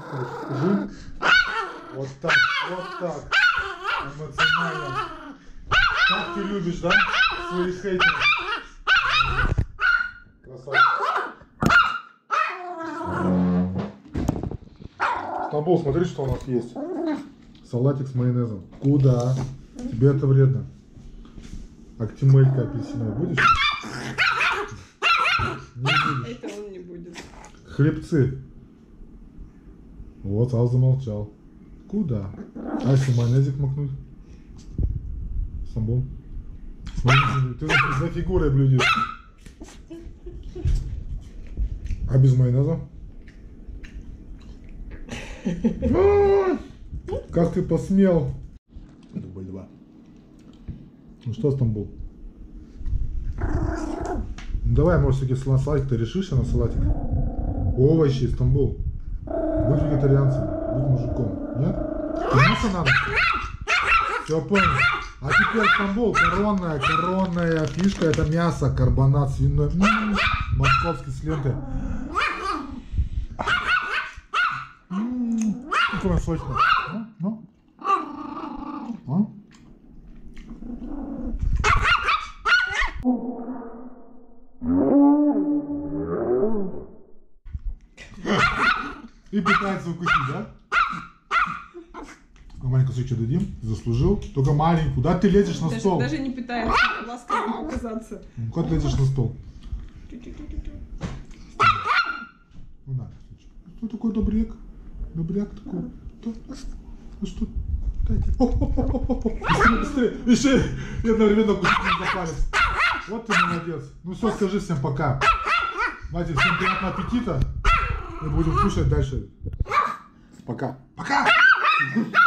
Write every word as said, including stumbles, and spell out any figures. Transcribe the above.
Скажи. Вот так, вот так. Эмоционально. Как ты любишь, да? Своих хейтеров. Красавчик. Стамбул, смотри, что у нас есть. Салатик с майонезом. Куда? Тебе это вредно. Актимелька апельсиновая будешь? Не будешь. Это он не будет. Хлебцы. Вот, сразу замолчал. Куда? А если майонезик макнуть? Стамбул. Смотри, ты за фигурой блюдешь. А без майонеза? Как ты посмел? Дубль два. Ну что, Стамбул? Ну давай, может, все-таки салатик ты решишь, а на салатик? Овощи, Стамбул. Будь вегетарианцем, будь мужиком. Нет? Мясо надо? Все, понял. А теперь, Стамбул, коронная, коронная фишка, это мясо, карбонат свиной. М-м-м, московский с лентой. М-м-м, какое сочное. Ну, ну. И пытается укусить, да? Маленький кусочек дадим, заслужил. Только маленькую. Куда ты лезешь на даже, стол? Даже не пытается ласково показаться. Ну, куда ты лезешь на стол? Ну, на, кто такой добряк? Добряк такой. Кто? Ну что? Дайте. Быстрее, быстрее. Еще и одновременно кусить на палец. Вот ты молодец. Ну все, скажи всем пока. Давайте, всем приятного аппетита. Мы будем кушать дальше. Пока. Пока!